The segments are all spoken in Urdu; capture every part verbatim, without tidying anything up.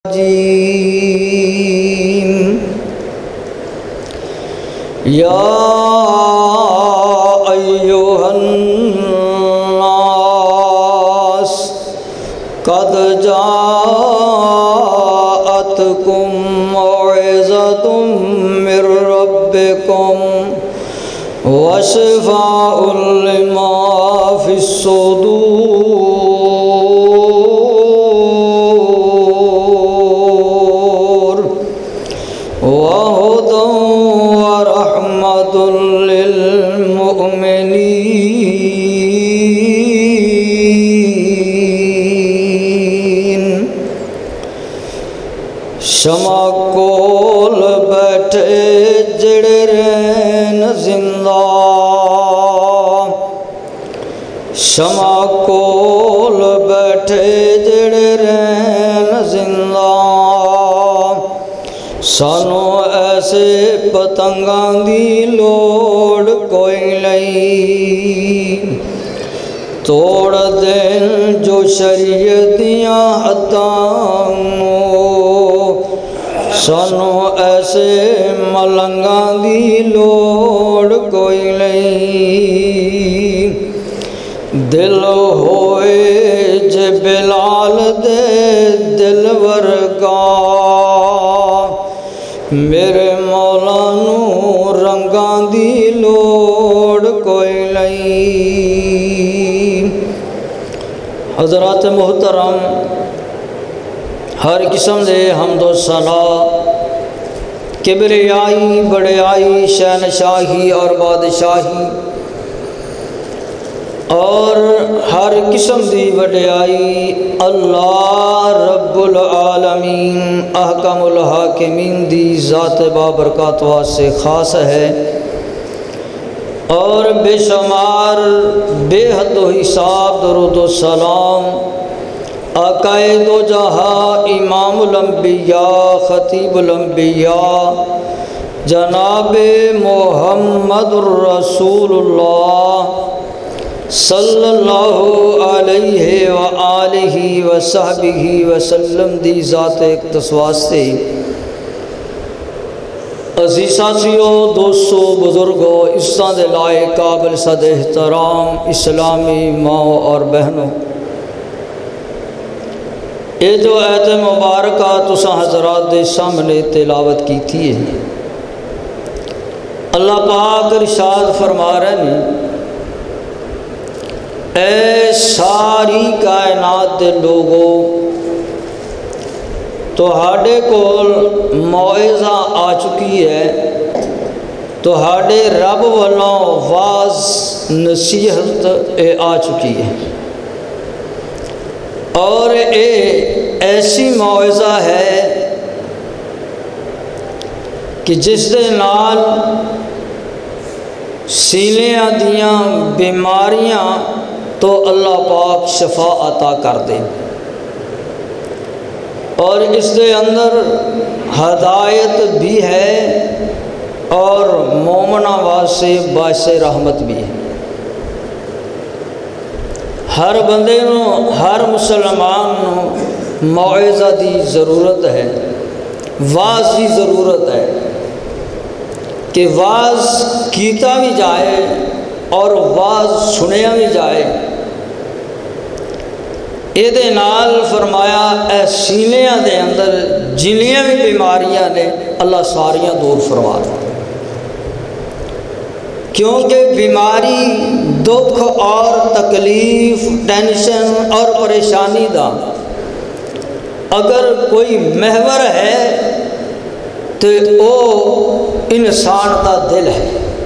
الرجيم يا أيها الناس قد جاءتكم موعظة من ربكم وشفاء لما في الصدور وهدى ورحمة للمؤمنين۔ شمع کول بیٹھے جڑے رہن زندہ، شمع کول بیٹھے جڑے رہن زندہ، سانو ایسے پتنگاں دی لوڑ کوئی نہیں، توڑ دین جو شریعتیاں حداں، سانو ایسے ملنگاں دی لوڑ کوئی نہیں، دل ہوئے جے بلال دے دل ورگا، میرے مولا نو رنگاں دی لوڑ کوئی نہیں۔ حضرات محترم، ہر قسم دے حمد و ثنا، کبریائی، بڑیائی، شہنشاہی اور بادشاہی اور ہر قسم دی وڈیائی اللہ رب العالمین احکم الحاکمین دی ذات بابرکات واسطے خاص ہے، اور بے شمار بے حد و حساب درود و سلام آقائے دو جہاں امام الانبیاء خطیب الانبیاء جناب محمد الرسول اللہ صلی اللہ علیہ وآلہ وصحبہ وسلم دی ذات اقدس واسطے۔ عزیز ساتھیو، دوستو، بزرگو، اساں دے لائے قابل صد احترام اسلامی ماں اور بہنوں، یہ جو آیت مبارکہ تساں حضرات دے سامنے تلاوت کی تھی ہے، اللہ پاک ارشاد فرما رہے ہیں، اے ساری کائنات دے لوگوں، تہاڈے کول موعظہ آ چکی ہے، تہاڈے رب والوں واز نصیحت اے آ چکی ہے، اور اے ایسی موعظہ ہے کہ جس دے نال سینیاں دیاں بیماریاں تو اللہ پاک شفا عطا کر دے، اور اس دے اندر ہدایت بھی ہے اور مومنہ واسطے باعث رحمت بھی ہے۔ ہر بندے نو، ہر مسلمان نو موعظہ دی ضرورت ہے، واز دی ضرورت ہے کہ واز کیتا بھی جائے اور واز سنیا بھی جائے۔ اے دے نال فرمایا اے سینیاں دے اندر جنیاں بھی بیماریاں نے اللہ ساریاں دور فرما دے، کیونکہ بیماری، دکھ اور تکلیف، ٹینشن اور پریشانی دا اگر کوئی محور ہے تو وہ انسان دا دل ہے۔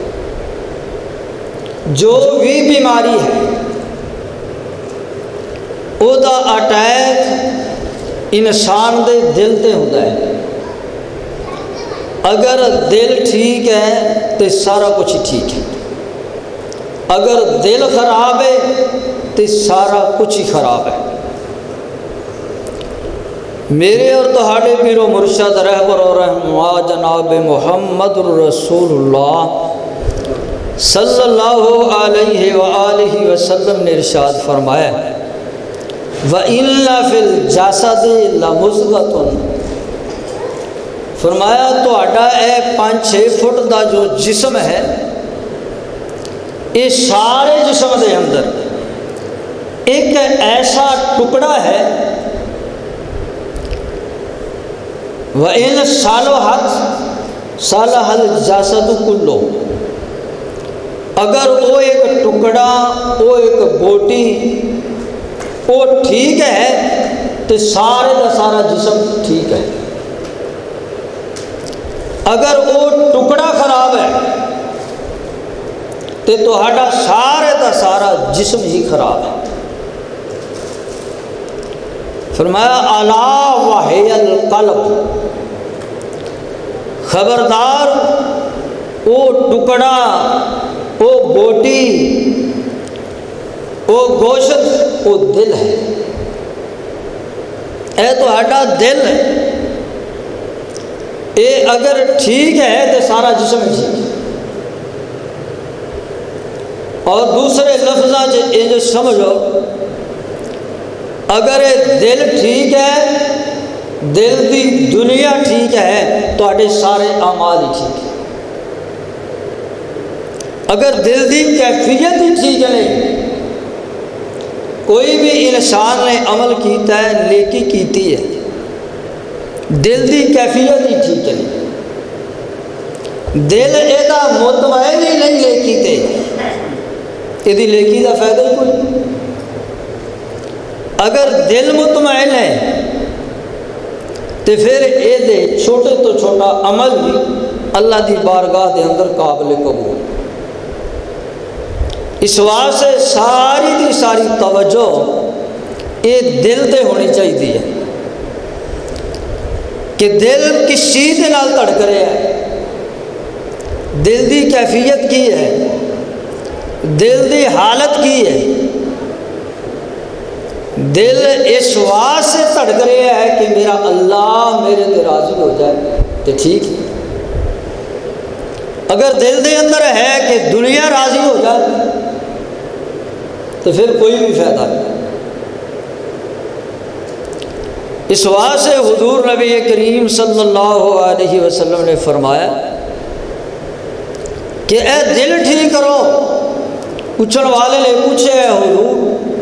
جو بھی بیماری ہے او دا اٹیک انسان دے دل تے ہوتا ہے، اگر دل ٹھیک ہے تو سارا کچھ ٹھیک ہے، اگر دل خراب ہے تو سارا کچھ ہی خراب ہے۔ میرے اور تہاڈے پیر و مرشد رہبر اور رہنما جناب محمد الرسول اللہ صلی اللہ علیہ وآلہ وسلم نے ارشاد فرمایا، وَإِنَّ فِي الْجَسَدِ لَمُضْغَةٌ، فرمایا تہاڈا اے پانچ چھ فٹ دا جو جسم ہے، یہ سارے جسم دے اندر ایک ایسا ٹکڑا ہے، وَإِنْ صَلُحَتْ صَلَحَ الْجَسَدُ كُلُّهُ، اگر وہ ایک ٹکڑا، وہ ایک بوٹی وہ ٹھیک ہے تو سارے کا سارا جسم ٹھیک ہے، اگر وہ ٹکڑا خراب ہے تو تہاڈا سارے کا سارا جسم ہی خراب ہے۔ فرمایا الا وہی القلب، خبردار وہ ٹکڑا، وہ بوٹی، وہ گوشت، وہ دل ہے۔ اے تہاڈا دل اے اگر ٹھیک ہے تو سارا جسم ٹھیک ہے۔ اور دوسرے لفظاں یہ جو سمجھو، اگر دل ٹھیک ہے، دل دی دنیا ٹھیک ہے، تو آڈے سارے اعمال ہی ٹھیک ہے۔ اگر دل دی کیفیت ہی ٹھیک نہیں، کوئی بھی انسان نے عمل کیتا ہے، نیکی کیتی ہے، دل دی کیفیت ہی ٹھیک نہیں، دل ایدہ مطمئن ہی نہیں نیکی تے، ایدی نیکی دا فائدہ ہی کوئی۔ اگر دل مطمئن ہے تو پھر اے دے چھوٹے تو چھوٹا عمل بھی اللہ دی بارگاہ دے اندر قابل قبول۔ اس واسطے ساری دی ساری توجہ یہ دل تے ہونی چاہیے کہ دل کس چیز دے نال دھڑک رہا ہے، دل دی کیفیت کی ہے، دل دی حالت کی ہے۔ دل اس واسطے دھڑک رہا ہے کہ میرا اللہ میرے تے راضی ہو جائے تو ٹھیک ہے۔ اگر دل دے اندر ہے کہ دنیا راضی ہو جائے تو پھر کوئی بھی فائدہ نہیں۔ اس واسطے حضور نبی کریم صلی اللہ علیہ وسلم نے فرمایا کہ اے دل ٹھیک کرو۔ پوچھنے والے نے پوچھے ہے حضور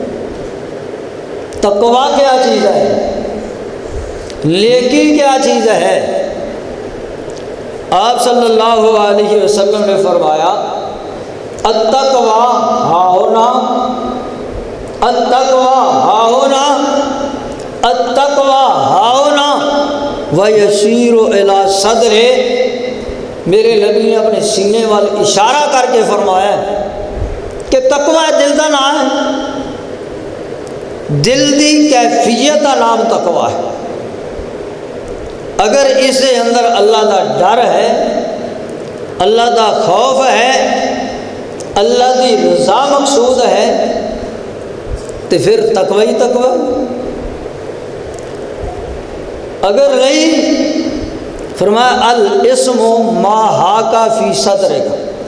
تقویٰ کیا چیز ہے، نیکی کیا چیز ہے؟ آپ صلی اللہ علیہ وسلم نے فرمایا التقویٰ ہا ہونا، التقویٰ ہا ہونا، التقویٰ ہا ہونا ویسیر الی صدر۔ میرے نبی نے اپنے سینے وال اشارہ کر کے فرمایا کہ تقویٰ دل دا نام ہے، دل دی کیفیت کا نام تقویٰ ہے۔ اگر اس کے اندر اللہ دا ڈر ہے، اللہ دا خوف ہے، اللہ دی رضا مقصود ہے تو پھر تقوی ہی تقوی۔ اگر نہیں، فرمایا الاسم ما حاکا فی صدرک،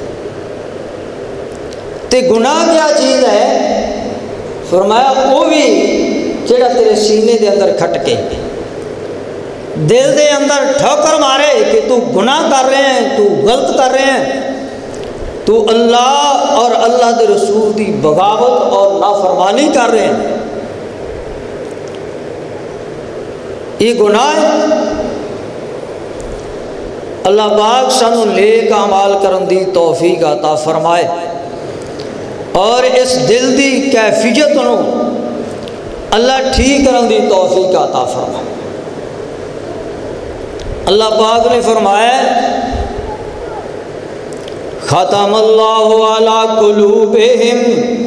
تے گناہ کیا چیز ہے؟ فرمایا وہ بھی جڑا تیرے سینے دے اندر کھٹ کے دل دے اندر ٹھوکر مارے کہ تو گناہ کر رہے ہیں، تو غلط کر رہے ہیں، تو اللہ اور اللہ دے رسول دی بغاوت اور نافرمانی کر رہے ہیں، یہ گناہ ہے۔ اللہ پاک سانو نیک اعمال کرن دی توفیق عطا فرمائے اور اس دل دی کیفیت نو اللہ ٹھیک کرن دی توفیق عطا فرمائے۔ اللہ پاک نے فرمایا ختم اللہ علی قلوبہم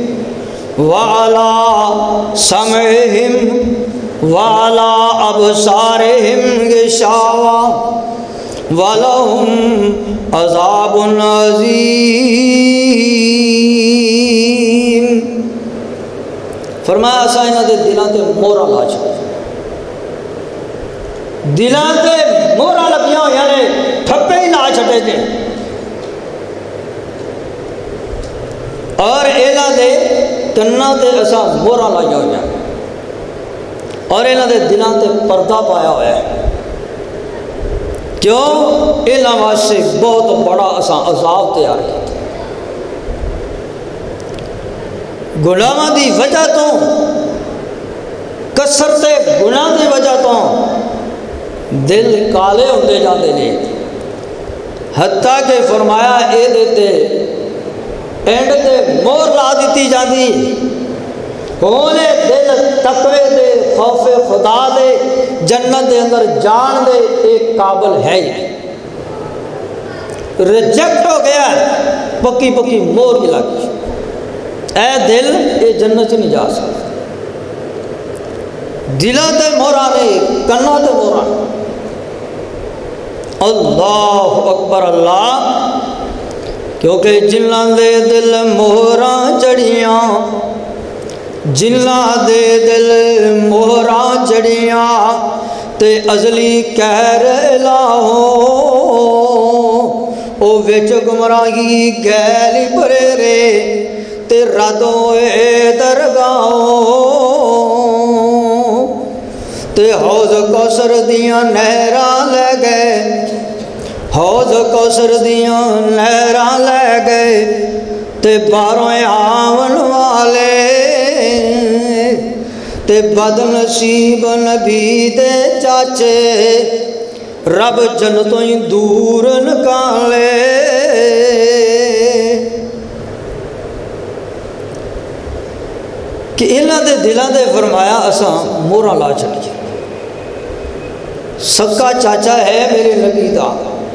وعلی سمعہم وعلی ابصارہم غشاوہ وَلَهُمْ عَذَابٌ عَظِيمٌ۔ فرمایا اساں انہاں دے دلاں تے مہراں لا چھڈی، دلاں تے مہراں لگیاں ہوئیاں نے، ٹھپے ہی لا چھڈے نے، اور انہاں دے کناں تے اساں مہراں لائیاں ہوئیاں۔ اور انہاں دے دلاں تے پردہ پایا ہوا ہے. کیوں؟ انہاں واسطے بہت بڑا اساں عذاب تیار کیتا. گناہاں دی وجہ تو، کثرت گناہ دی وجہ تو دل کالے ہوندے جاندے نے. حتیٰ کہ فرمایا اے دیتے اینڈ تے مور لا دیتی جاندی ہونے دل تقوی دے، خوف خدا دے، جنت دے اندر جان دے ایک قابل ہے ہی. ریجیکٹ ہو گیا، پکی پکی مور ملا گئی. اے دل اے جنت نہیں جا سکتا. دلاں تے موراں نے، کناں تے موراں. اللہ اکبر اللہ. کیونکہ جنہاں دے دل موراں جڑیاں، جنہاں دے دل موراں جڑیاں تے ازلی کہر الہو او وچ گمراہی گیلی بھرے رے تے ردو اے درگاہو تے حوض کوثر دیاں نہراں لے گئے، حوض کوثر دیاں نہراں لے گئے تے باہروں آون والے تے بد نصیب نبی دے چاچے رب جنتوں ہی دور نکالے. کہ انہاں دے دلاں دے فرمایا اساں موراں لا چھڑیے. سکا چاچا ہے میرے نبی دا،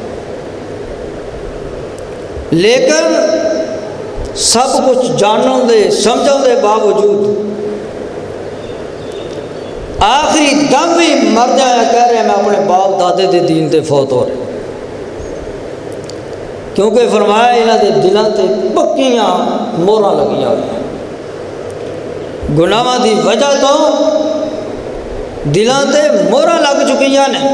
لیکن سب کچھ جانن دے سمجھن دے باوجود آخری دم بھی مر جایا کہہ رہے میں اپنے باپ دادے دے دین تے فوت ہو رہے. کیونکہ فرمایا انہاں دے دلاں تے پکیاں موراں لگیاں ہوئی. گناہاں دی وجہ تو دلاں تے موراں لگ چکیاں نے.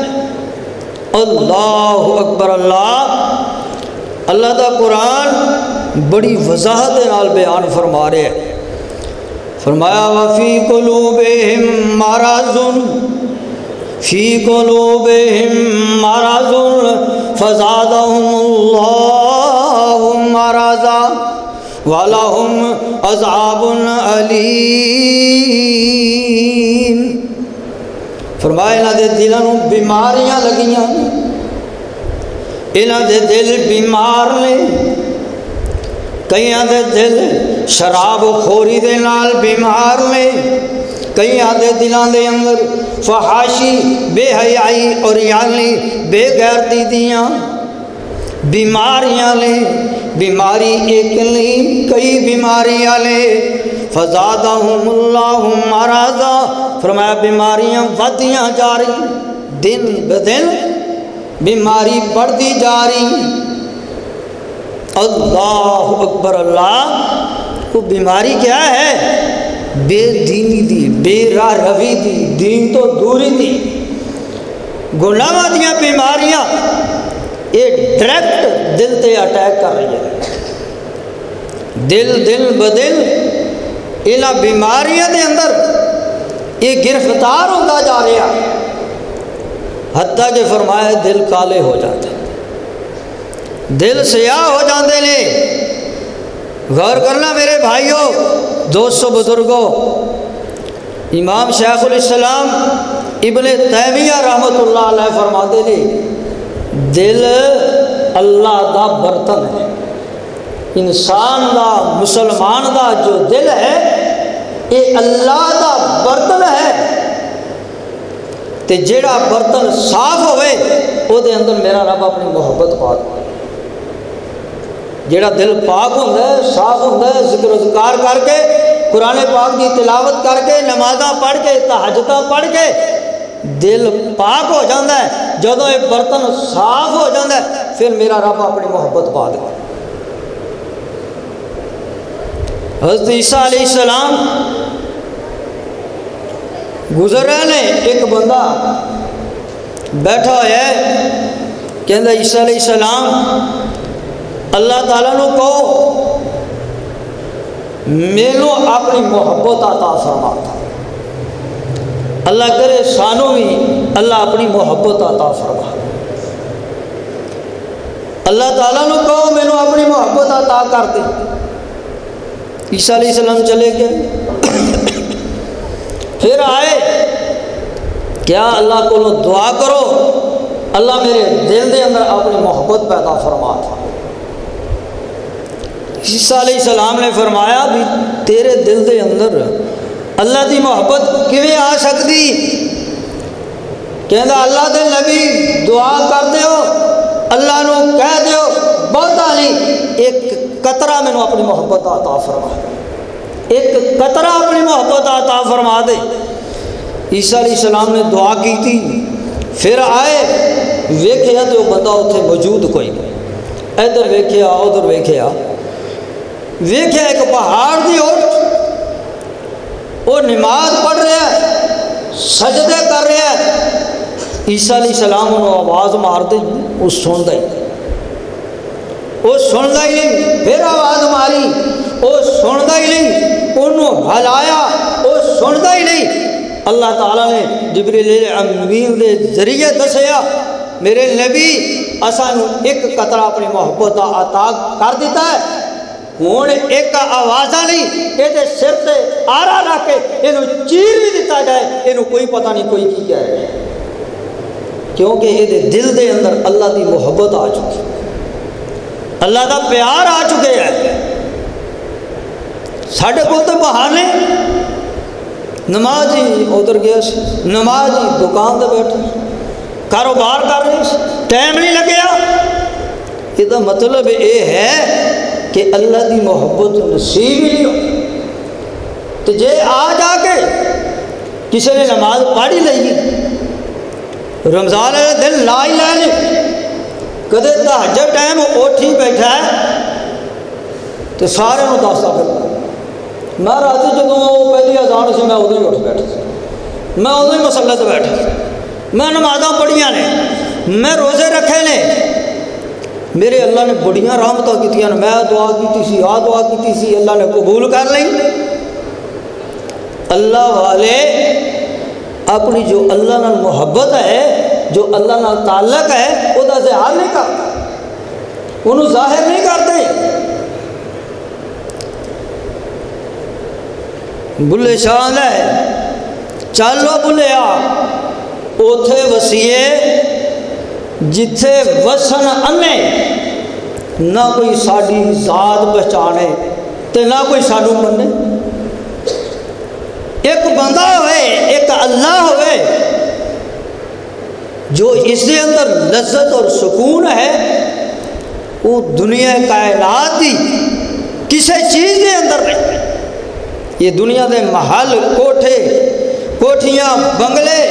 اللہ اکبر اللہ. اللہ دا قرآن بڑی وضاحت نال بیان فرما رہے ہیں. فرمایا وفی قلوبہم مرض، فی قلوبہم مرض فزادہم اللہ مرضا وَلَهُمْ عَذَابٌ عَلِيمٌ. فرمایا انہاں دے دلاں بیماریاں لگیاں، انہاں دے دل بیمار نے. کئیاں دے دل شراب خوری دے نال بیمار نے، کئیاں دے دلاں دے اندر فحاشی، بے حیائی اور یعنی بے غیرتی دیاں بیماریاں لے. بیماری ایک نہیں کئی بیماریاں لے. فزادہم اللہ مرضا. فرمایا بیماریاں ودیاں جا رہی، دن بدن بیماری بڑھتی جا رہی. اللہ اکبر اللہ. وہ بیماری کیا ہے؟ بے دینی دی، بے راہ روی دی، دین تو دوری دی. گناہاں دیاں بیماریاں یہ ڈائریکٹ دل تے اٹیک کر رہی ہے. دل دل بدل انہاں بیماریاں دے اندر یہ گرفتار ہوتا جا رہا. حتیٰ کہ فرمایا دل کالے ہو جاتے، دل سیاہ ہو جاندے نے. غور کرنا میرے بھائیوں، دوستو، بزرگوں. امام شیخ الاسلام ابن تیمیہ رحمۃ اللہ علیہ فرماتے نے دل اللہ دا برتن ہے. انسان دا، مسلمان دا جو دل ہے یہ اللہ دا برتن ہے. تے جیڑا برتن صاف ہوئے او دے اندر میرا رب اپنی محبت پا دے. جیڑا دل پاک ہوتا ہے، صاف ہوتا ہے، ذکر و ذکار کر کے، قرآن پاک کی تلاوت کر کے، نمازاں پڑھ کے، تہجداں پڑھ کے دل پاک ہو جاتا ہے. جدوں یہ برتن صاف ہو جاتا ہے پھر میرا رب اپنی محبت پا دے. حضرت عیسیٰ علیہ السلام گزر رہے ہیں، ایک بندہ بیٹھا ہوا ہے، کہندا عیسیٰ علیہ السلام اللہ تعالیٰ نے کہو مینوں اپنی محبت عطا فرما. اللہ کرے سانوں بھی اللہ اپنی محبت عطا فرما۔ اللہ تعالیٰ نے کہو مینوں اپنی محبت عطا کر دے۔ عیسیٰ علیہ السلام چلے گئے، پھر آئے، کیا اللہ کو دعا کرو اللہ میرے دل دے اندر اپنی محبت پیدا فرما۔ عیسیٰ علیہ السلام نے فرمایا بھی تیرے دل دے اندر اللہ دی محبت کیویں آ سکتی؟ کہندا اللہ دے نبی دعا کر دیو، اللہ نو کہہ دیو بہتا نہیں ایک قطرہ مینوں اپنی محبت عطا فرما، ایک قطرہ اپنی محبت عطا فرما دے۔ عیسیٰ علیہ السلام نے دعا کی تھی، پھر آئے، ویکھیا تو بندہ اتنے موجود کوئی نہیں، ادھر ویکھیا ادھر ویکھیا، ویکھیا ایک پہاڑ دی اٹھ وہ نماز پڑھ رہا ہے، سجدے کر رہا ہے۔ عیسیٰ علیہ السلام انہوں آواز مار دی، وہ سندا ہی وہ سندا ہی نہیں، پھر آواز ماری، وہ سندا ہی نہیں، انہوں ہلایا، وہ سندا ہی نہیں۔ اللہ تعالیٰ نے جبریل امین دے ذریعے دسیا میرے نبی اساں ایک قطرہ اپنی محبت عطا کر دیتا ہے، ہوں ایک آوازہ نہیں یہ سر سے آرا رکھ کے یہ چیر بھی دیتا جائے، یہ کوئی پتہ نہیں کوئی کی کہہ رہے ہیں، کیونکہ یہ دل دے اندر اللہ دی محبت آ چکی، اللہ دا پیار آ چکے ہیں۔ ساڈے کول تو بہانے، نماز ہی ادھر گیا سی، نماز ہی دکان تے بیٹھے، کاروبار کر رہے سی، ٹائم نہیں لگیا۔ یہ مطلب یہ ہے کہ اللہ دی محبت نصیب ہی نہیں ہو۔ تو جے آ جا کے کسی نے نماز پڑھ ہی لئی، رمضان والے دن لا ہی لے لے، کدے تہجد ٹائم اٹھ ہی بیٹھا ہے تو سارے نوں دستا پھر میں رات جدوں وہ پہلی اذان سے میں ادو ہی اٹھ بیٹھا سی، میں ادو ہی مسلے تے بیٹھا سی، میں نمازاں پڑھیاں نے، میں روزے رکھے نے، میرے اللہ نے بڑیاں رحمتاں کیتیاں، میں دعا کیتی سی، آ دعا کیتی سی، اللہ نے قبول کر لئی۔ اللہ والے اپنی جو اللہ نال محبت ہے، جو اللہ نال تعلق ہے، وہ دا ظاہر نہیں کرتے، انہوں ظاہر نہیں کرتے۔ بلے شان ہے چلو بلیا اوتھے وسیعے جتھے وسن انے، نہ کوئی ساڑی ذات پہچانے تے نہ کوئی سانو منے۔ ایک بندہ ہوئے، ایک اللہ ہوئے جو اس کے اندر لذت اور سکون ہے، وہ دنیا کائنات دی کسی چیز کے اندر نہیں۔ یہ دنیا دے محل، کوٹھے، کوٹھیاں، بنگلے،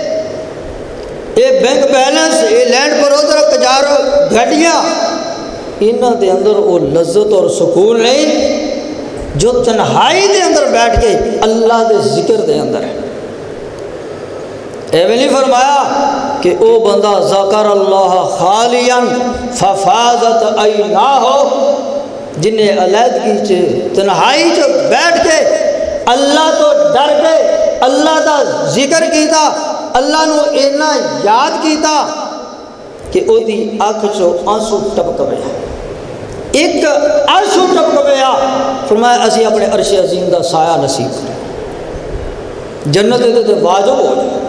یہ بینک بیلنس، یہ لینڈ پروزر، کجارو، گھڑیاں، انہاں دے اندر وہ لذت اور سکون نہیں جو تنہائی دے اندر بیٹھ کے اللہ دے ذکر دے اندر ہے۔ ایویں نہیں فرمایا کہ او بندہ ذکر اللہ خالیا ففاضت عیناہ، جنہیں علیحدگی چ تنہائی چ بیٹھ کے اللہ تو ڈر کے اللہ دا ذکر کیتا، اللہ نو اینا یاد کیتا کہ او دی اکھ چو آنسو ٹپک پیا، ایک آنسو ٹپک پیا، فرمایا اسی اپنے عرش عظیم دا سایہ نصیب کریں، جنت دے تے واجب ہو جائے۔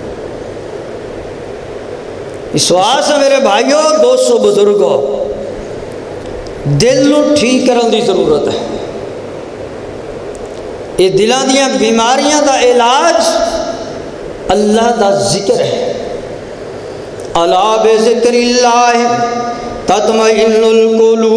اس واسطے میرے بھائیوں، دوستو، بزرگوں، دل نو ٹھیک کرن دی ضرورت ہے۔ یہ دلاں دیاں بیماریاں دا علاج اللہ دا ذکر ہے۔ الا بذکر اللہ تطمئن القلوب،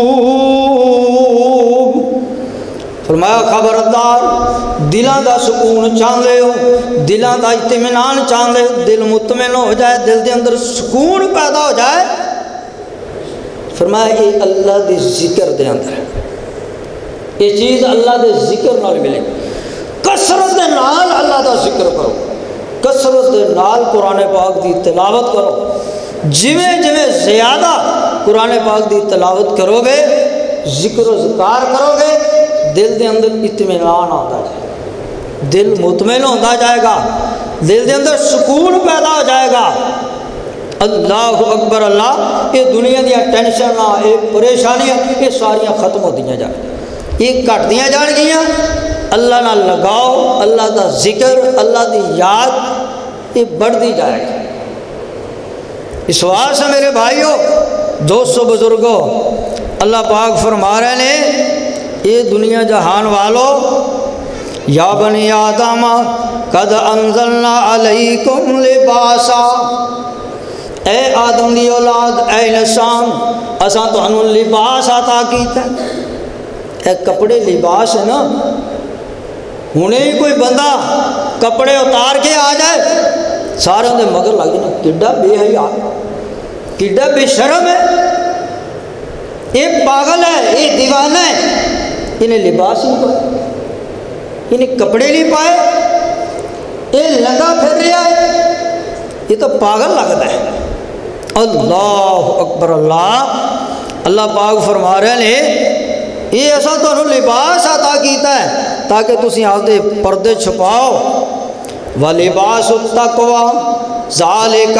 فرمایا خبردار، دلاں دا سکون چاہندے ہو، دلاں دا اطمینان چاہندے ہو، دل مطمئن ہو جائے، دل دے اندر سکون پیدا ہو جائے، فرمایا یہ اللہ دے ذکر دے اندر ہے، یہ چیز اللہ دے ذکر نال ملے۔ کثرت دے نال اللہ دا ذکر کرو، کثرت دے نال قرآن پاک دی تلاوت کرو، جویں جویں زیادہ قرآن پاک دی تلاوت کرو گے، ذکر و ذکار کرو گے، دل دے اندر اطمینان آتا جائے، دل مطمئن ہوتا جائے گا، دل دے اندر سکون پیدا ہو جائے گا. اللہ اکبر اللہ. یہ دنیا دیا ٹینشن یہ پریشانیاں یہ ساریاں ختم ہوتیاں جان یہ گھٹدیاں جان گیاں. اللہ نہ لگاؤ اللہ دا ذکر اللہ دی یاد یہ بڑھتی جائے گی. اس واسطے میرے بھائیوں دوستو بزرگوں اللہ پاک فرما رہے ہیں یہ دنیا جہان والو یا بنی آدم قد انزلنا علیکم لباسا. اے آدم دی اولاد اے انسان اساں تانوں لباس عطا کیتا ہے. اے کپڑے لباس ہے نا. ہنے ہی کوئی بندہ کپڑے اتار کے آ جائے سارے دے مگر لگ جانا کڈا بے حیا کڈا بے شرم ہے یہ پاگل ہے یہ دیوانہ ہے. انہیں لباس نہیں پائے انہیں کپڑے نہیں پائے یہ لنگا پھر رہا ہے یہ تو پاگل لگتا ہے. اللہ اکبر اللہ. اللہ پاک فرما رہے ہیں یہ ایسا تو لباس عطا کیتا ہے تاکہ تسی آپ دے پردے چھپاؤ. وَلِبَاسُ التَّقْوَىٰ ذَلِكَ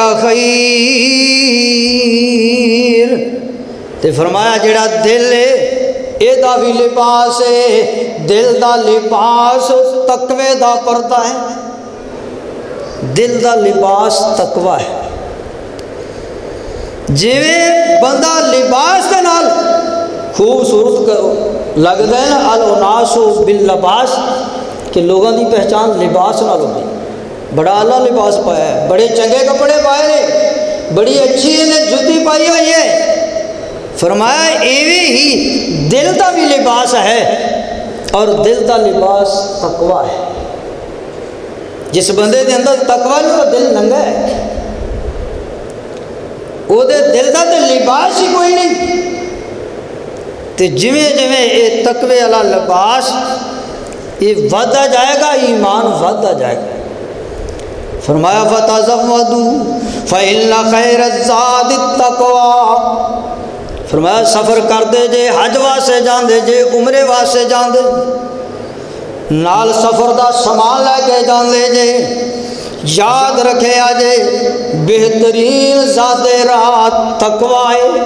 خَيْرٌ. تے فرمایا جڑا دل ہے اے دا بھی لباس ہے. دل دا لباس تقوی دا پردہ ہے. دل دا لباس تقوی ہے. جویں بندہ لباس دے نال خوبصورت لگتا ہے نا الناس باللباس کہ لوگوں کی پہچان لباس نال ہوتی. بڑا اعلیٰ لباس پایا ہے بڑے چنگے کپڑے پائے نے بڑی اچھی انہیں جوتی پائی ہوئی ہے. فرمایا ایویں ہی دل کا بھی لباس ہے اور دل کا لباس تقوی ہے. جس بندے دے اندر تقوی نہیں وہ دل ننگا ہے وہ دے دل کا تو لباس ہی کوئی نہیں. تے جویں جویں یہ تقوی والا لباس یہ ودا جائے گا ایمان ودا جائے گا. فرمایا فتزودوا فإن خیر الزاد التقوی. فرمایا سفر کر دے جے حج واسطے جاندے جے عمرے واسطے جاندے نال سفر دا سامان لے کے جاندے جے یاد رکھے آجے بہترین ذات راہ تقوی ہے.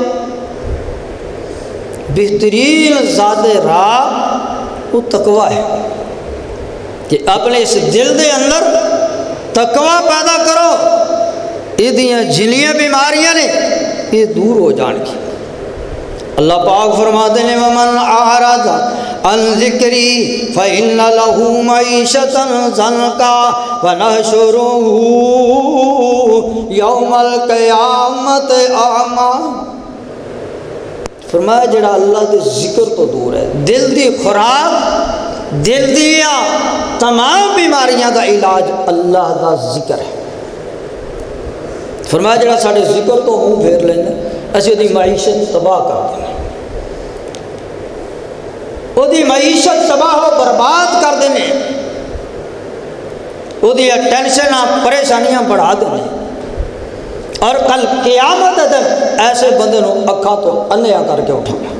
بہترین ذات راہ وہ تقوی ہے کہ اپنے اس دل دے اندر تقوی پیدا کرو یہ دیاں جنیاں بیماریاں نے یہ دور ہو جان کی. اللہ پاک فرماتے ہیں ومن اعرض عن ذکری فإن له معیشة ضنکا ونحشره یوم القیامت اعمی. فرمایا جڑا اللہ دے ذکر تو دور ہے دل دی خوراک دل دیا تمام بیماریاں دا علاج اللہ دا ذکر ہے. فرمایا جڑا ساڑھے ذکر تو منہ پھیر لینا اسی دی معیشت تباہ کر دینا وہ دی معیشت تباہ و برباد کر دینے وہ دی ٹینشن پریشانیاں بڑھا دینے اور کل قیامت دن ایسے بندے نو اکھا تو انیا کر کے اٹھانا.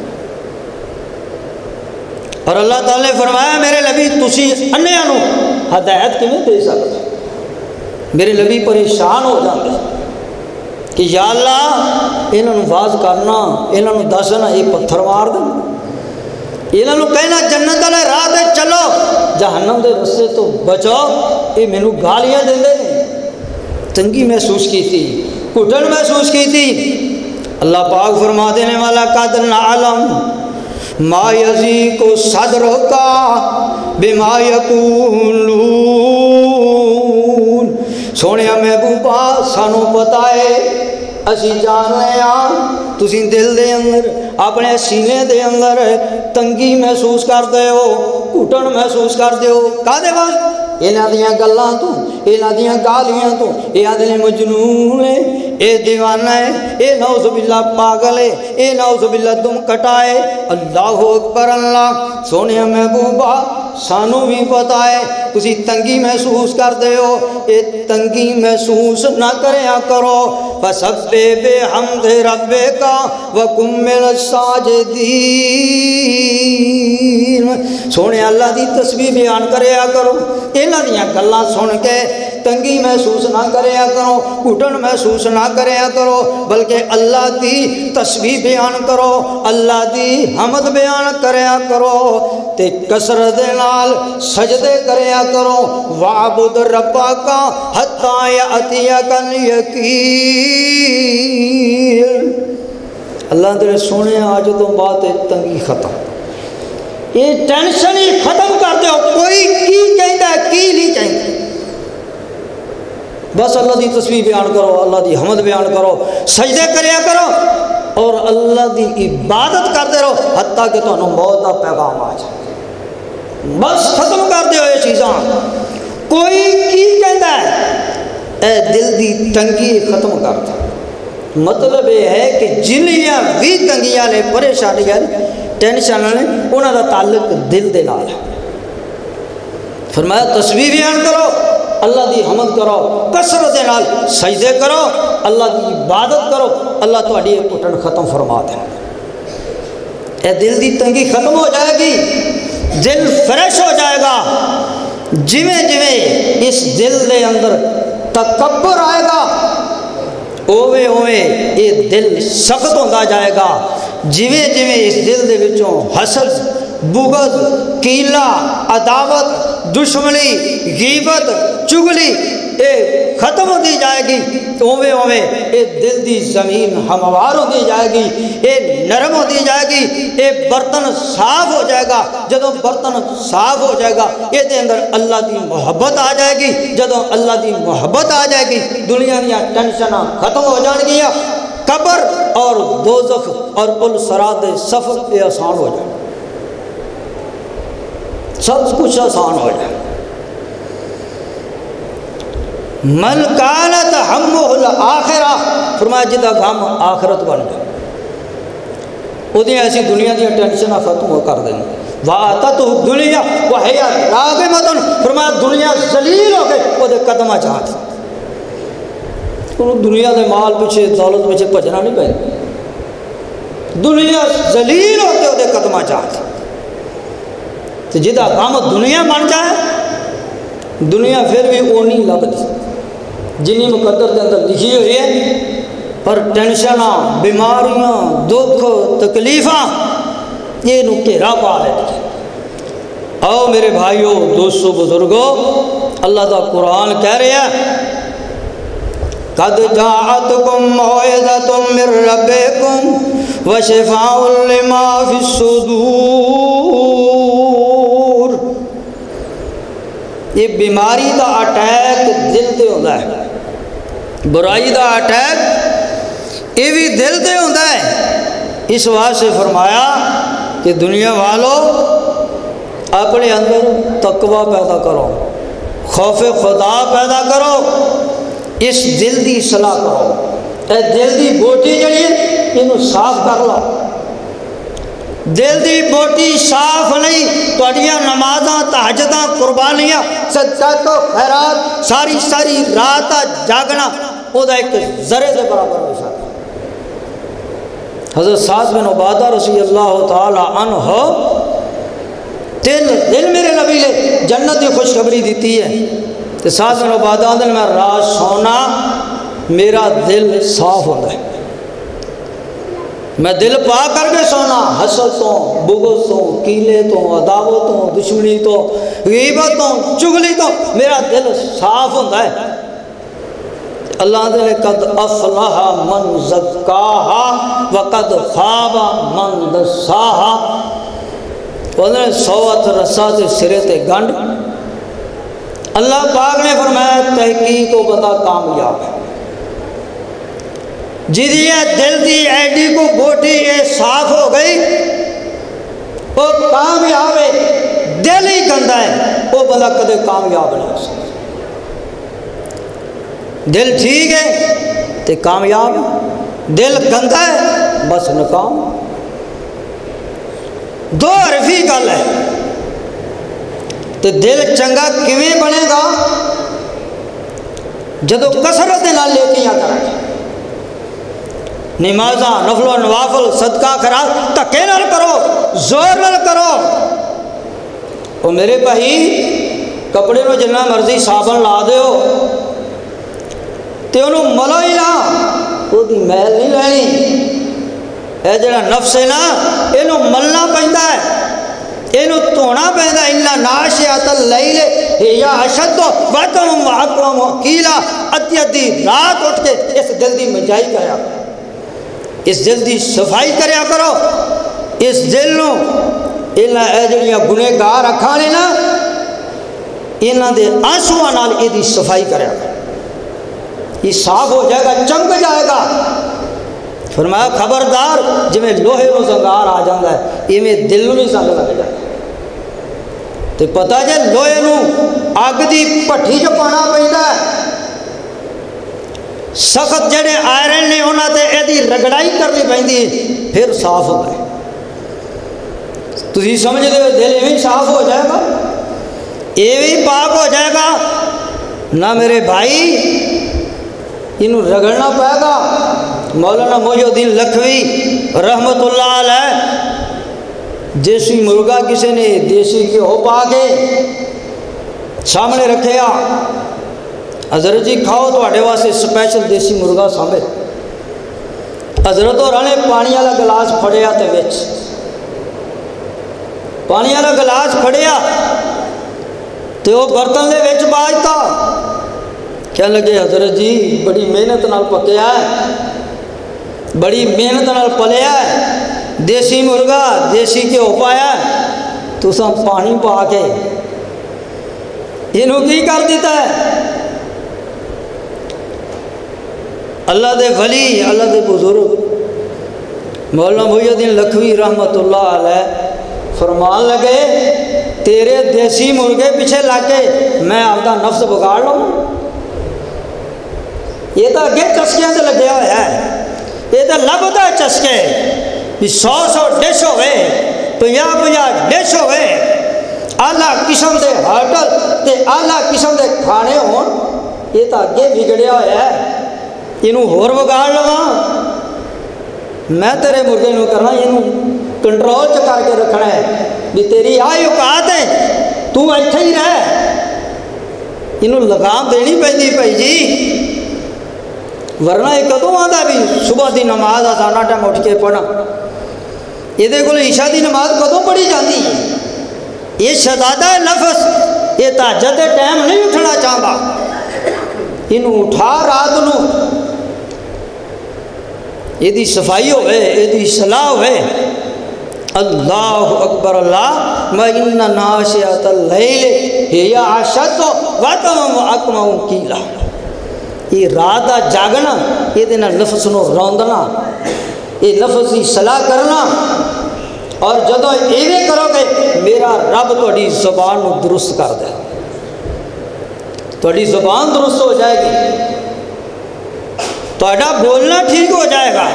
اور اللہ تعالیٰ نے فرمایا میرے نبی تسی انیا نو ہدایت کیوں دے سکتے. میرے نبی پریشان ہو جاتے کہ یا اللہ انہوں نے واز کرنا انہوں نے دسنا یہ پتھر مار دینا انہوں نے کہنا جنت والے راہ دے چلو جہنم دے رستے تو بچو یہ مینوں گالیاں دے دے. تنگی محسوس کی تھی گھٹن محسوس کی تھی. اللہ پاک فرما دینے والا قد نعلم ما یضیق صدرک بما یقولون. سونے محبوبا سانو پتہ ہے اسی جان رہے ہیں تسی دل دے اندر اپنے سینے دے اندر تنگی محسوس کر دے ہو گھٹن محسوس کر دے ہو کادے واسطے انہاں دیاں گلاں تو انہاں دیاں گالیاں تو اے آدھے مجنون ہے اے دیوانہ ہے اے نعوذ باللہ پاگل ہے اے نعوذ باللہ دم کٹا ہے. اللہ اکبر اللہ. سونے محبوبہ سانو بھی پتہ ہے تسی تنگی محسوس کر دے ہو اے تنگی محسوس نہ کریا کرو. فسبح بحمد ربک وکن من الساجدین. سونے اللہ دی تسبیح بیان کریا کرو انہاں دیاں گلاں سن کے تنگی محسوس نہ کریا کرو، گھٹن محسوس نہ کریا کرو، بلکہ اللہ دی تسبیح بیان کرو، اللہ دی حمد بیان کریا کرو، تے کثرت دے نال سجدے کریا کرو۔ وَعْبُدْ رَبَّكَ حَتَّى يَأْتِيَكَ الْيَقِينُ۔ اللہ تیرے سونے آج تو بات تنگی ختم، یہ ٹینشن ہی ختم کر دو، کوئی کی کہتا ہے کی نہیں کہتا، بس اللہ دی تسبیح بیان کرو، اللہ دی حمد بیان کرو، سجدے کریا کرو اور اللہ دی عبادت کرتے رہو حتیٰ کہ تمہیں موت کا پیغام آ جائے، بس ختم کر دو یہ چیزاں۔ کوئی کی کہتا ہے اے دل دی تنگی ختم کر دو، مطلب یہ ہے کہ جنیاں بھی تنگیاں نے پریشانیاں ٹینشن نے انہوں کا تعلق دل دے نال ہے۔ فرمایا تسبیح بیان کرو، اللہ دی حمد کرو، کثرت دے نال سجدے کرو، اللہ دی عبادت کرو، اللہ تہاڈی گھٹن ختم فرما دے، اے دل دی تنگی ختم ہو جائے گی، دل فریش ہو جائے گا۔ جویں جویں اس دل دے اندر تکبر آئے گا اوے اوے یہ دل سخت ہوتا جائے گا، جویں جویں اس دل دے وچوں حسد، بغض، کیلا، عداوت، دشمنی، غیبت، چغلی اے ختم ہوتی جائے گی، اوے اوے اے دل دی زمین ہموار ہوتی جائے گی، اے نرم ہوتی جائے گی، اے برتن صاف ہو جائے گا۔ جدوں برتن صاف ہو جائے گا یہ دے اندر اللہ دی محبت آ جائے گی، جدوں اللہ دی محبت آ جائے گی دنیا دیاں ٹینشناں ختم ہو جان گیا، قبر اور دوزخ اور پل صراط سفر یہ آسان ہو جائے، سب کچھ آسان ہو جائے۔ من کانت ہمہ الآخرہ، فرمایا جدا غم آخرت بن گیا، وہ دی ایسی دنیا دی ٹینشنہ ختم ہو کر دیں۔ وَآتَتُهُ الدُّنْيَا وَهِيَ رَاغِمَةٌ، فرمایا دنیا ذلیل ہو گئی وہ دے قدمہ چاہتے، دنیا دے مال پیچھے دولت پیچھے بھجنا نہیں پائے، دنیا ذلیل ہو کے وہ دے قدمہ چاہتے، تو جدا غم دنیا بن جائے دنیا پھر بھی اونی لگتی جنہی مقدر کے اندر لکھی ہوئی ہے، پر ٹینشناں، بیماریاں، دکھ، تکلیفاں یہ نو گھیرا پا لیتی ہے۔ آؤ میرے بھائیوں، دوستو، بزرگوں، اللہ دا قرآن کہہ رہے ہیں قد جاءتکم موعظۃ من ربکم وشفاء لما فی الصدور۔ یہ بیماری دا اٹیک دل تے ہوتا ہے، برائی دا اٹیک یہ بھی دل تے ہوتا ہے، اس واسطے فرمایا کہ دنیا والوں اپنے اندر تقوی پیدا کرو، خوف خدا پیدا کرو، اس دل دی اصلاح کرو، اے دل دی بوٹی جڑی ہے انہوں صاف کر لو، دل دی بوٹی صاف نہیں تہاڈیاں نمازاں، تہجداں، قربانیاں، صدقات و خیرات، ساری ساری رات جاگنا وہ دا ایک ذرے دے برابر ہو سکتا۔ حضرت سعد بن عبادہ رضی اللہ تعالی عنہ دل دل میرے نبی نے جنت کی خوشخبری دیتی ہے، تو سعد بن عبادہ دل میں رات سونا میرا دل صاف ہوتا ہے، میں دل پا کر کے سونا، حسد تو، بغض تو، کیلے تو، عداوت تو، دشمنی تو، غیبت تو، چغلی تو، میرا دل صاف ہوتا ہے۔ اللہ نے قد افلح من زکاہا وقد خاب من دساہا، انہوں نے سوت رسا سے سرے تے گنڈ، اللہ پاک نے فرمایا تحقیق و بتا کامیاب ہے، جدی دل دی ایڈی کو بوٹی یہ صاف ہو گئی وہ کامیاب ہے، دل ہی گندا ہے وہ بلا کدے کامیاب نہیں ہو سکتا، دل ٹھیک ہے تو کامیاب، دل گندا ہے بس ناکام، دو حرفی گل ہے۔ تو دل چنگا کیویں بنے گا جدو کثرت نال لیکیاں کریں، نمازاں، نفل و نوافل، صدقہ خیرات دھکے نال کرو، زور نال کرو۔ اور میرے بھائی کپڑے نو جنہ مرضی صابن لا دیو تے انہوں ملو ہی نہ وہ دی میل نہیں لینی۔ اے جڑا نفس ہے نا انہوں ملنا پہندا ہے، انہوں تونا پہندا ہے۔ اِنَّ ناشئۃ اللیل ہی اشد وطن واقوم قیلا، ادھی ادھی رات اٹھ کے اس دل دی مجائی کریا، اس دل دی صفائی کریا کرو۔ اس دل نو انہاں اے جڑیاں گنہگار اکھاں نے نا انہاں دے آنسواں نال اے دی صفائی کریا کرو، یہ صاف ہو جائے گا، چمک جائے گا۔ فرمایا خبردار جی میں لوہے نو زنگار آ جاندہ ہے یہ میں دل نو نہیں زنگ لگ جائے گا۔ تو پتہ جے لوہے نو آگ دی پٹھی جو پانا پہندا ہے، سخت جڑے آئرن نے انہاں تے ایدی رگڑائی کرنی پہندی پھر صاف ہو گئے۔ تسی سمجھ دے دل ایویں صاف ہو جائے گا، ایویں پاک ہو جائے گا نہ میرے بھائی، انہوں رگڑنا پائے گا۔ مولانا محی الدین لکھوی رحمت اللہ علیہ دیسی مرغا کسی نے دیسی کے ہو پا کے سامنے رکھیا، حضرت جی کھاؤ تو آڑے واسے سپیشل دیسی مرغا سامنے۔ حضرت اور نے پانی والا گلاس پھڑیا تے وچ پانی والا گلاس پھڑیا تے وہ برتن دے وچ باجتا، کہنے لگے حضرت جی بڑی محنت نال پکیا ہے، بڑی محنت نال پلیا ہے، دیسی مرغا دیسی کے ہو پایا ہے، تو سب پانی پا کے انہوں کی کر دیتا ہے۔ اللہ دے ولی، اللہ دے بزرگ مولانا محی الدین لکھوی رحمت اللہ علیہ فرمان لگے تیرے دیسی مرغے پیچھے لگ کے میں آپ دا نفس بگاڑ لوں، یہ تو اگے چسکیاں سے لگیا ہوا ہے، یہ تو لبدا ہے چسکے بھی سو سو ڈش ہوئے، پنجاہ پنجاہ ڈش ہوئے، اعلیٰ قسم دے ہوٹل تے اعلیٰ قسم دے کھانے ہون، یہ تو اگے بگڑیا ہوا ہے، انہوں ہور بگاڑ لگا۔ میں تیرے مرغے نو کرنا انہوں کنٹرول چ کر کے رکھنا ہے بھی تیری آئی اوقات ہے تو ایتھے ہی رہ، انہوں لگام دینی پہنی پئی جی، ورنہ یہ کدوں آتا بھی صبح دی نماز آسانہ ٹائم اٹھ کے پڑھنا، یہ دیکھو عشاء دی نماز کدوں پڑھی جاتی ہے، یہ شہزادہ نفس یہ تہجد دے ٹائم نہیں اٹھنا چاہتا، انہوں اٹھا رات نو یہ دی صفائی ہوئے، یہ دی صلاح ہوئے۔ اللہ اکبر اللہ وَإِنَّ نَاشِئَةَ اللَّيْلِ هِيَ أَشَدُّ وَطْنًا وَأَقْوَمُ قِيلًا، یہ رات دا جاگنا، یہ دینا لفظ نو روندنا، یہ لفظ دی صلاح کرنا، اور جدو ایوے کرو گے میرا رب توڑی زبان نو درست کر دے، توڑی زبان درست ہو جائے گی، توڑا بولنا ٹھیک ہو جائے گا۔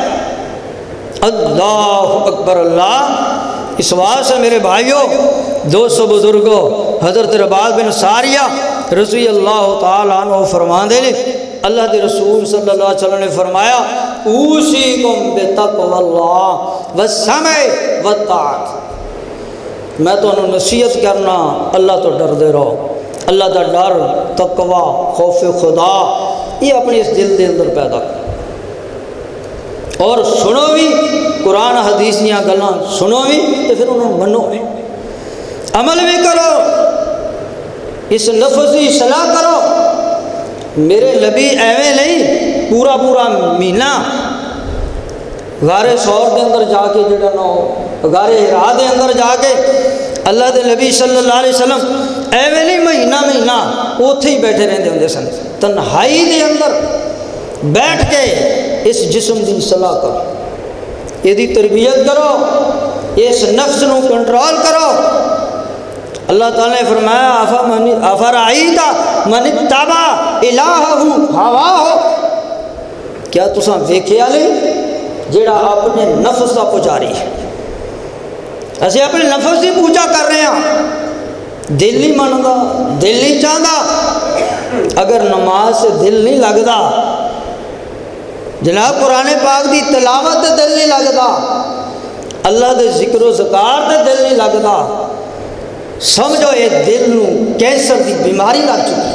اللہ اکبر اللہ۔ اس واسطے میرے بھائیوں دوستو بزرگوں، حضرت رباط بن ساریہ رضی اللہ تعالیٰ عنہ فرمان دے لے، اللہ دے رسول صلی اللہ علیہ وسلم نے فرمایا اوصیکم بتقوی اللہ والسمع والطاعت، میں تو انہوں نصیحت کرنا اللہ تو ڈر دے رہو، اللہ دا ڈر، تقوی، خوف خدا یہ اپنی اس دل دے اندر پیدا کر، اور سنو بھی قرآن حدیث دیاں گلاں سنو بھی تو پھر انہوں منو بھی، عمل بھی کرو، اس لفظی صلاح کرو۔ میرے نبی ایویں نہیں پورا پورا مہینہ غار سور دے اندر جا کے جڑا نو غار ہرا دے اندر جا کے اللہ دے نبی صلی اللہ علیہ وسلم ایویں نہیں مہینہ مہینہ اوتھے ہی بیٹھے رہندے ہوندے سن، تنہائی دے اندر بیٹھ کے اس جسم دی صلاح کرو، یہ دی تربیت کرو، اس نفس نو کنٹرول کرو۔ اللہ تعالیٰ نے فرمایا افرائیت من اتبع الہہ ہواہ، کیا تساں ویکھیا نہیں جیڑا اپنے نفس دا پجاری ہے، اسے اپنے نفس دی پوجا کر رہے ہیں، دل نہیں مندا، دل نہیں چاہتا، اگر نماز سے دل نہیں لگدا، جناب قرآن پاک دی تلاوت تے دل نہیں لگدا، اللہ دے ذکر و ذکار تے دل نہیں لگدا، سمجھو یہ دل نو کینسر دی بیماری لگ چکی،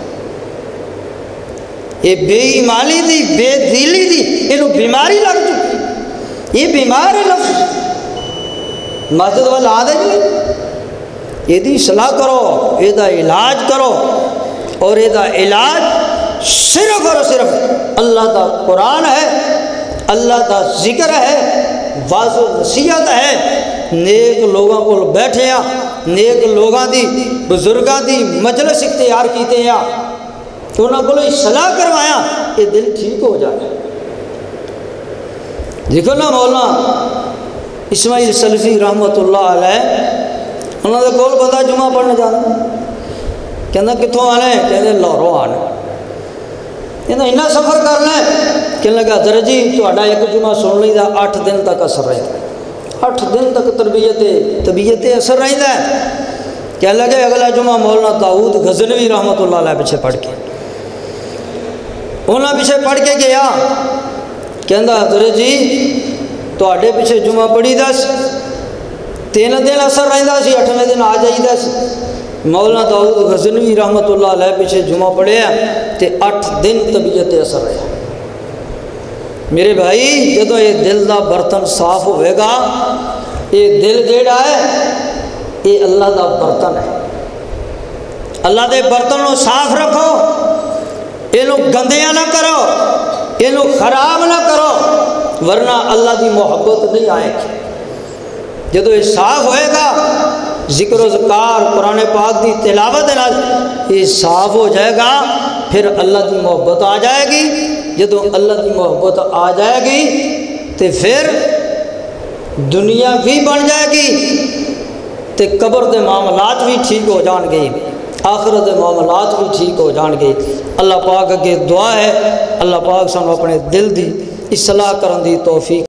یہ بے ایمانی دی بے دلی دی یہ بیماری لگ چکی، یہ بیمار ہے لفظ مسجد والا آدھے جی یہ دی اصلاح کرو، یہ دا علاج کرو، اور یہ دا علاج صرف اور صرف اللہ دا قرآن ہے، اللہ دا ذکر ہے، واضح و نصیحت ہے، نیک لوگوں کو بیٹھے ہیں، نیک لوگوں دی بزرگاں دی مجلس اختیار کیتے ہیں، تو انہوں کو اصلاح کروایا، یہ دل ٹھیک ہو جائے۔ دیکھو نا مولانا اسماعیل سلفی رحمت اللہ علیہ، انہوں نے کول بندہ جمعہ پڑھنے جانا، کہنا کتوں آنے، کہنے لاہوروں آنے، کہنا انہا سفر کرنا ہے، کہنے لگا حضرت جی تو اڈا ایک جمعہ سن لی دا آٹھ دن تک اثر رہتا ہے، آٹھ دن تک تربیت طبیعت اثر رہتا ہے۔ کہنے لگے اگلا جمعہ مولانا داؤد غزنوی رحمت اللہ علیہ پیچھے پڑھ کے، انہاں پیچھے پڑھ کے گیا، کہندا حضرت جی تو اڈے پیچھے جمعہ پڑھی دس تین دن اثر رہتا سی، اٹھویں دن آ جائی دس۔ مولانا داؤد غزنوی رحمت اللہ علیہ پیچھے جمعہ پڑھے ہیں تے اٹھ دن طبیعت اثر رہا۔ میرے بھائی جدو یہ دل دا برتن صاف ہوئے گا، یہ دل جیڑا ہے یہ اللہ دا برتن ہے، اللہ دے برتن کو صاف رکھو، یہ گندیاں نہ کرو، یہ خراب نہ کرو، ورنہ اللہ دی محبت نہیں آئے گی۔ جدو یہ صاف ہوئے گا، ذکر و ذکار قرآن پاک دی تلاوت یہ صاف ہو جائے گا، پھر اللہ دی محبت آ جائے گی۔ جدو اللہ دی محبت آ جائے گی تو پھر دنیا بھی بن جائے گی، تے قبر دے معاملات بھی ٹھیک ہو جان گے، آخرت دے معاملات بھی ٹھیک ہو جان گے۔ اللہ پاک اگے دعا ہے اللہ پاک سانو اپنے دل دی اصلاح کرن دی توفیق